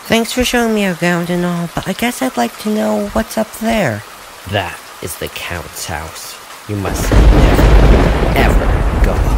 Thanks for showing me around and all, but I guess I'd like to know what's up there. That is the Count's house. You must never, ever go